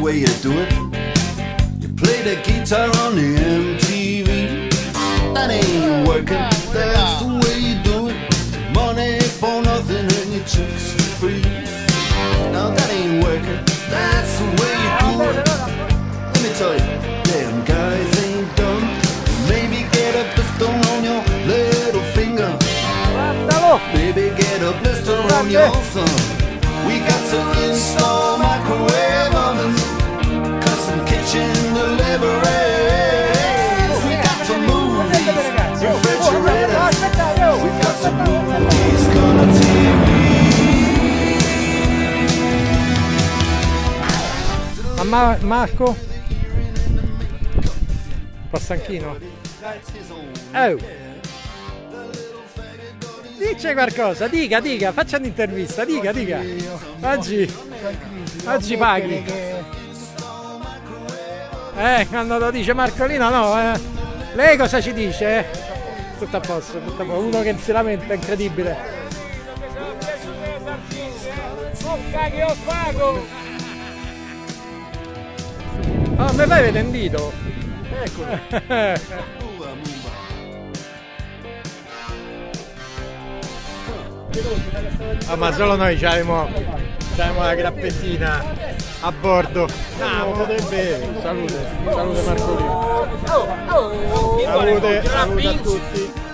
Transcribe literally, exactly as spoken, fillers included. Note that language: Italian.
way you do it. You play the guitar on the M T V. That ain't working, that's the way you do it. Money for nothing and your chicks for free. Now that ain't working, that's the way you do it. Let me tell you, damn guys ain't dumb. Maybe get a pistol on your little finger. Maybe get a blister on your thumb. We got to install microwave ovens, custom kitchen deliveries. We got to move these refrigerators. We got to move these color T V. Ma Marco? Passanchino? Oh! Dice qualcosa, dica, dica, faccia un'intervista, dica, dica. Oggi, oggi paghi. Eh, quando lo dice Marcolino no, eh. Lei cosa ci dice? Eh? Tutto a posto, tutto a posto. Uno che si lamenta, è incredibile. Che io pago! Ah, me l'hai vendito? Eccolo. Ah, ma solo noi c'avevamo la grappettina a bordo. Ah, potrebbe. Salute, salute Marcolino. Salute, salute a tutti.